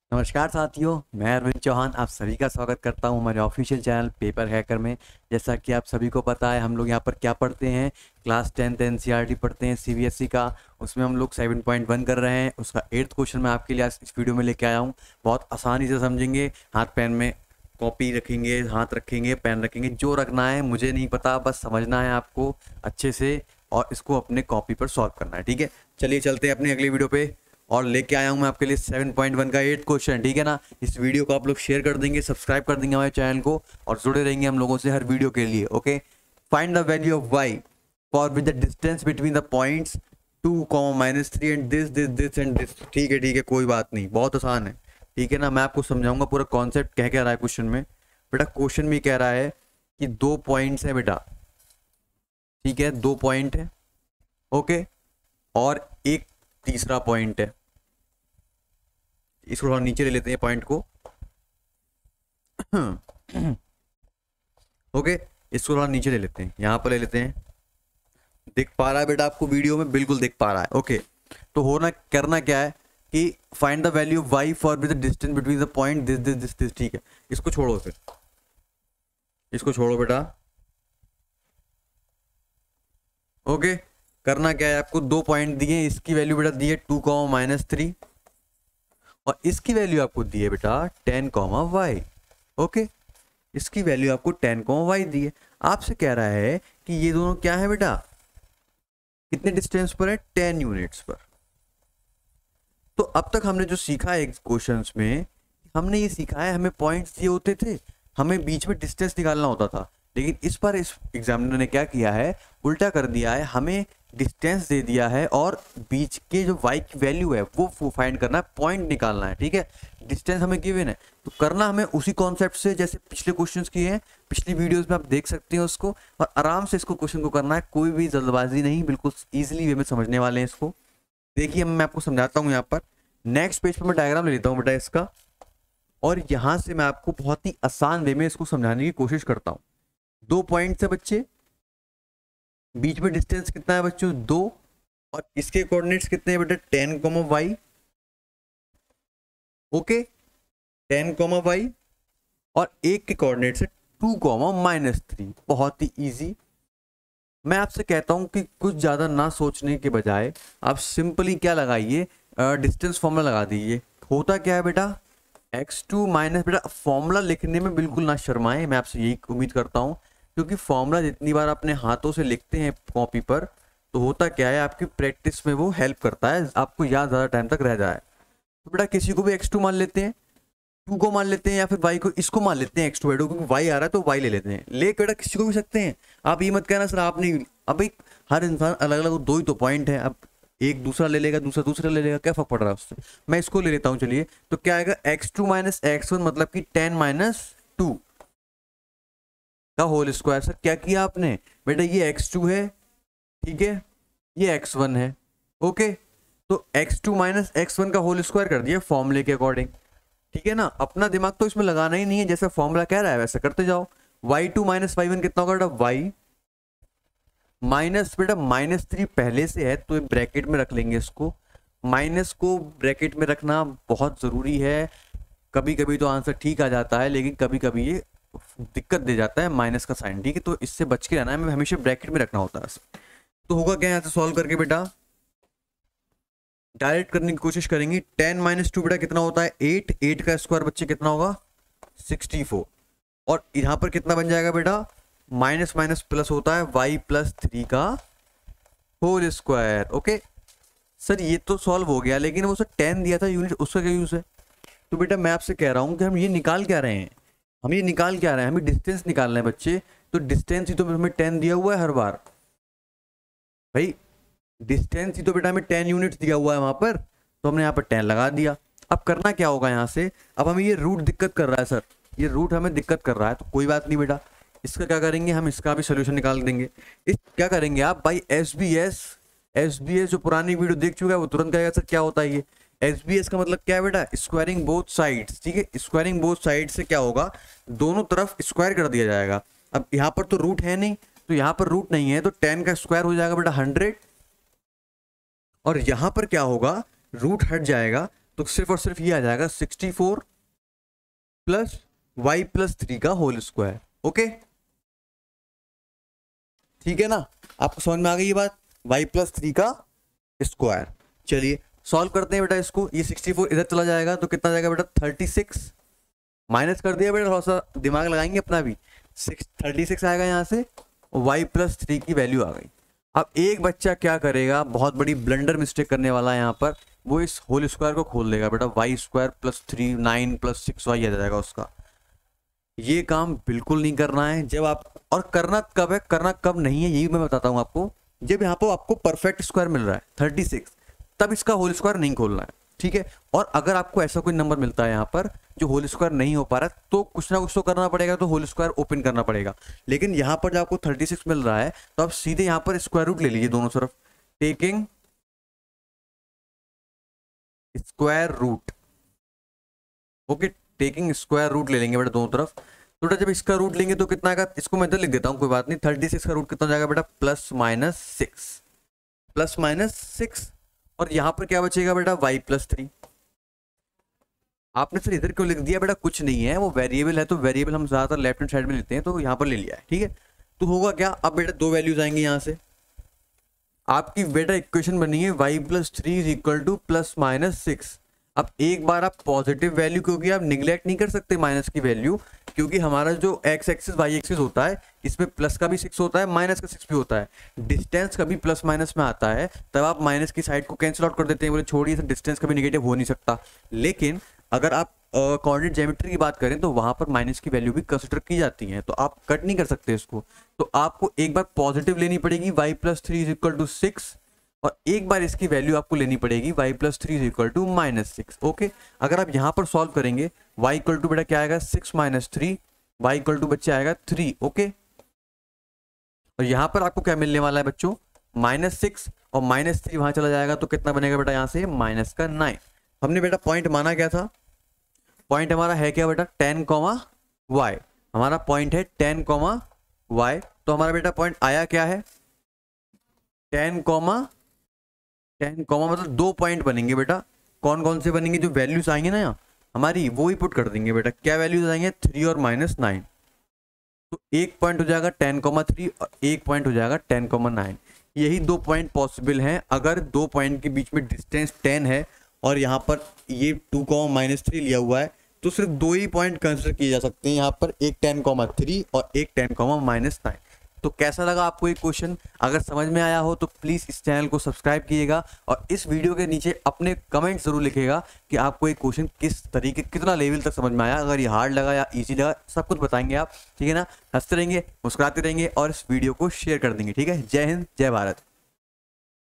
नमस्कार साथियों, मैं अरविंद चौहान आप सभी का स्वागत करता हूं हमारे ऑफिशियल चैनल पेपर हैकर में। जैसा कि आप सभी को पता है, हम लोग यहां पर क्या पढ़ते हैं, क्लास 10th एनसीईआरटी पढ़ते हैं सीबीएसई का। उसमें हम लोग 7.1 कर रहे हैं। उसका 8th क्वेश्चन मैं आपके लिए आज इस वीडियो में लेके आया हूं। बहुत आसानी से समझेंगे। हाथ पेन में कॉपी रखेंगे, हाथ रखेंगे, पेन रखेंगे, जो रखना है मुझे नहीं पता, बस समझना है आपको अच्छे से और इसको अपने कॉपी पर सॉल्व करना है। ठीक है, चलिए चलते हैं अपनी अगली वीडियो पे। और लेके आया हूं मैं आपके लिए 7.1 का 8th क्वेश्चन। ठीक है ना, इस वीडियो को आप लोग शेयर कर देंगे, सब्सक्राइब कर देंगे हमारे चैनल को और जुड़े रहेंगे हम लोगों से हर वीडियो के लिए। Okay, find the value of y for with the distance between the points 2, -3 and this and this. ठीक है, कोई बात नहीं, बहुत आसान है। ठीक है ना, मैं आपको समझाऊंगा पूरा कॉन्सेप्ट कह रहा है क्वेश्चन में। बेटा क्वेश्चन में कह रहा है कि 2 पॉइंट्स है बेटा। ठीक है, 2 पॉइंट है। ओके, और एक तीसरा पॉइंट है। इसको थोड़ा नीचे ले लेते हैं पॉइंट को। ओके, इसको थोड़ा नीचे ले लेते हैं, यहां पर ले लेते हैं। दिख पा रहा है बेटा आपको वीडियो में? बिल्कुल दिख पा रहा है। ओके, तो होना करना क्या है कि find the value of y for with the distance between the point this. ठीक है, इसको छोड़ो, फिर इसको छोड़ो बेटा। ओके, करना क्या है, आपको 2 पॉइंट दिए, इसकी वैल्यू बेटा दी है 2, -3 और इसकी वैल्यू आपको दी है बेटा 10, y। ओके, इसकी वैल्यू आपको 10, y दी है। आपसे कह रहा है कि ये दोनों क्या है बेटा, कितने डिस्टेंस पर है, 10 यूनिट्स पर। तो अब तक हमने जो सीखा है क्वेश्चंस में, हमने ये सीखा है हमें पॉइंट्स दिए होते थे, हमें बीच में डिस्टेंस निकालना होता था। लेकिन इस बार इस एग्जामिनर ने क्या किया है, उल्टा कर दिया है, हमें डिस्टेंस दे दिया है और बीच के जो y की वैल्यू है वो फाइंड करना है, पॉइंट निकालना है। ठीक है, डिस्टेंस हमें गिवन है तो करना हमें उसी कॉन्सेप्ट से जैसे पिछले क्वेश्चंस किए हैं, पिछली वीडियोस में आप देख सकते हैं उसको, और आराम से इसको क्वेश्चन को करना है, कोई भी जल्दबाजी नहीं, बिल्कुल ईजिली वे में समझने वाले हैं इसको। देखिए मैं आपको समझाता हूँ। यहाँ पर नेक्स्ट पेज पर मैं डायग्राम ले लेता हूँ बेटा इसका, और यहां से मैं आपको बहुत ही आसान वे में इसको समझाने की कोशिश करता हूँ। 2 पॉइंट्स है बच्चे, बीच में डिस्टेंस कितना है बच्चों, 2, और इसके कोऑर्डिनेट्स कितने हैं बेटा, 10, y। ओके, 10, y, और एक के कोऑर्डिनेट्स है 2, -3। बहुत ही इजी। मैं आपसे कहता हूं कि कुछ ज्यादा ना सोचने के बजाय आप सिंपली क्या लगाइए, डिस्टेंस फॉर्मूला लगा दीजिए। होता क्या है बेटा, x2 माइनस, बेटा फॉर्मूला लिखने में बिल्कुल ना शर्माएं, मैं आपसे यही उम्मीद करता हूं, क्योंकि फॉर्मूला जितनी बार अपने हाथों से लिखते हैं कॉपी पर, तो होता क्या है, आपकी प्रैक्टिस में वो हेल्प करता है, आपको याद ज़्यादा टाइम तक रह जाए। तो बेटा किसी को भी x2 मान लेते हैं, 2 को मान लेते हैं, या फिर y को, इसको मान लेते हैं x2 बेटा, क्योंकि y आ रहा है तो y ले लेते हैं। ले बेटा किसी को भी सकते हैं, आप ये मत कहना सर आपने, अब एक हर इंसान अलग अलग, 2 ही तो पॉइंट है, अब एक दूसरा ले लेगा, दूसरा ले लेगा, क्या फर्क पड़ रहा है उससे। मैं इसको ले लेता हूँ, चलिए। तो क्या आएगा, x2 -x1 मतलब कि 10 - 2 का होल स्क्वायर। सर क्या किया आपने बेटा, ये x2 है, ठीक है, ये x1 है। ओके, तो x2 -x1 का होल स्क्वायर कर दिया फॉर्मूले के अकॉर्डिंग। ठीक है ना, अपना दिमाग तो इसमें लगाना ही नहीं है, जैसा फॉर्मूला कह रहा है वैसा करते जाओ। y2 - y1 कितना होगा बेटा, y माइनस, बेटा -3 पहले से है तो ब्रैकेट में रख लेंगे इसको। माइनस को ब्रैकेट में रखना बहुत जरूरी है। कभी कभी तो आंसर ठीक आ जाता है, लेकिन कभी कभी ये दिक्कत दे जाता है माइनस का साइन। ठीक है, तो इससे बच के रहना है, हमें हमेशा ब्रैकेट में रखना होता है। तो होगा क्या यहाँ से सॉल्व करके बेटा, डायरेक्ट करने की कोशिश करेंगे। 10 - 2 बेटा कितना होता है, 8, 8 का स्क्वायर बच्चे कितना होगा, 64। और यहाँ पर कितना बन जाएगा बेटा, माइनस माइनस प्लस होता है, y +3 का होल स्क्वायर। ओके सर, ये तो सॉल्व हो गया, लेकिन वो सर 10 दिया था यूनिट, उसका क्या यूज है। तो बेटा मैं आपसे कह रहा हूँ कि हम ये निकाल क्या रहे हैं, हमें डिस्टेंस निकालना है बच्चे। तो डिस्टेंस ही तो हमें 10 दिया हुआ है हर बार भाई, डिस्टेंस ही तो बेटा हमें 10 यूनिट्स दिया हुआ है वहां पर, तो हमने यहाँ पर 10 लगा दिया। अब करना क्या होगा यहाँ से, अब हमें ये रूट दिक्कत कर रहा है सर, ये रूट हमें दिक्कत कर रहा है, तो कोई बात नहीं बेटा, इसका क्या करेंगे हम, इसका भी सोल्यूशन निकाल देंगे। इस क्या करेंगे आप भाई, एसबीएस जो पुरानी वीडियो देख चुका है वो तुरंत कहेगा सर क्या होता है ये। एसबीएस का मतलब क्या है बेटा, स्क्वायरिंग बोथ साइड्स। ठीक है, स्क्वायरिंग बोथ साइड से क्या होगा, दोनों तरफ स्क्वायर कर दिया जाएगा। अब यहाँ पर तो रूट है नहीं, तो यहाँ पर रूट नहीं है, तो 10 का स्क्वायर हो जाएगा बेटा 100, और यहां पर क्या होगा, रूट हट जाएगा, तो सिर्फ और सिर्फ ये आ जाएगा 64 प्लस वाई प्लस 3 का होल स्क्वायर। ओके, ठीक है ना, आपको समझ में आ गई ये बात, वाई प्लस 3 का स्क्वायर। चलिए सॉल्व करते हैं बेटा इसको। ये 64 इधर चला जाएगा तो कितना जाएगा बेटा 36, माइनस कर दिया बेटा, थोड़ा सा दिमाग लगाएंगे अपना भी। 36 आएगा यहाँ से, वाई प्लस 3 की वैल्यू आ गई। अब एक बच्चा क्या करेगा, बहुत बड़ी ब्लंडर मिस्टेक करने वाला है यहाँ पर, वो इस होल स्क्वायर को खोल देगा बेटा, y square plus 3 9 plus 6 y आ जाएगा उसका। ये काम बिल्कुल नहीं करना है। जब आप, और करना कब है, करना कब नहीं है, यही मैं बताता हूँ आपको। जब यहाँ पर आपको परफेक्ट स्क्वायर मिल रहा है 36, तब इसका होल स्क्वायर नहीं खोलना है, ठीक है। और अगर आपको ऐसा कोई नंबर मिलता है यहाँ पर जो होल स्क्वायर नहीं हो पा रहा, तो कुछ ना कुछ तो करना पड़ेगा, तो होल स्क्वायर ओपन करना पड़ेगा। लेकिन यहाँ पर जब आपको 36 मिल रहा है तो आप सीधे यहाँ पर स्क्वायर रूट ले लीजिए दोनों तरफ, taking square root. Okay, taking square root ले लेंगे बेटा दोनों तरफ। तो बेटा जब इसका रूट लेंगे तो कितना आएगा, इसको मैं इधर लिख देता हूँ, कोई बात नहीं। 36 का रूट कितना जाएगा बेटा, प्लस माइनस 6, और यहाँ पर क्या बचेगा बेटा, वाई प्लस 3। आपने सर इधर क्यों लिख दिया बेटा, कुछ नहीं है, वो वेरिएबल है, तो वेरिएबल हम ज्यादातर लेफ्ट हैंड साइड में लेते हैं, तो यहाँ पर ले लिया है, ठीक है। तो होगा क्या, अब बेटा दो वैल्यूज आएंगी यहाँ से, आपकी बेटा इक्वेशन बनी है y plus 3 is equal to plus minus 6। अब एक बार आप पॉजिटिव वैल्यू, क्योंकि आप निगलेक्ट नहीं कर सकते माइनस की वैल्यू, क्योंकि हमारा जो एक्स एक्सिस वाई एक्सिस होता है, इसमें प्लस का भी 6 होता है, माइनस का 6 भी होता है। डिस्टेंस कभी प्लस माइनस में आता है, तब आप माइनस की साइड को कैंसिल आउट कर देते हैं, बोले छोड़िए डिस्टेंस कभी निगेटिव हो नहीं सकता। लेकिन अगर आप कोऑर्डिनेट ज्योमेट्री की बात करें तो वहां पर माइनस की वैल्यू भी कंसिडर की जाती है, तो आप कट नहीं कर सकते इसको। तो आपको एक बार पॉजिटिव लेनी पड़ेगी, y plus 3 is equal to 6, और एक बार इसकी वैल्यू आपको लेनी पड़ेगी y plus 3 is equal to minus 6। Okay, अगर आप यहाँ पर सॉल्व करेंगे, वाई इक्वल टू बेटा क्या आएगा 6 माइनस 3, वाई इक्वल टू बच्चे आएगा 3। ओके, और यहाँ पर आपको क्या मिलने वाला है बच्चों, माइनस 6 और माइनस 3 वहां चला जाएगा, तो कितना बनेगा बेटा यहाँ से, माइनस का 9। हमने बेटा पॉइंट माना क्या था, पॉइंट हमारा है क्या बेटा 10 y, हमारा पॉइंट है 10 y। तो हमारा बेटा पॉइंट आया क्या है 10 मतलब दो पॉइंट बनेंगे बेटा। कौन कौन से बनेंगे, जो वैल्यूज आएंगे ना यहाँ हमारी, वो ही पुट कर देंगे बेटा। क्या वैल्यूज आएंगे 3 और माइनस 9, तो एक पॉइंट हो जाएगा 10,3 और एक पॉइंट हो जाएगा 10,9। यही दो पॉइंट पॉसिबल हैं। अगर दो पॉइंट के बीच में डिस्टेंस 10 है और यहाँ पर ये 2,-3 लिया हुआ है, तो सिर्फ दो ही पॉइंट कंसिडर किए जा सकते हैं यहाँ पर, एक 10,3 और एक 10,-9। तो कैसा लगा आपको ये क्वेश्चन, अगर समझ में आया हो तो प्लीज़ इस चैनल को सब्सक्राइब कीजिएगा, और इस वीडियो के नीचे अपने कमेंट जरूर लिखिएगा कि आपको ये क्वेश्चन किस तरीके, कितना लेवल तक समझ में आया। अगर ये हार्ड लगा या इजी लगा, सब कुछ बताएंगे आप, ठीक है ना। हंसते रहेंगे, मुस्कुराते रहेंगे और इस वीडियो को शेयर कर देंगे, ठीक है। जय हिंद, जय भारत।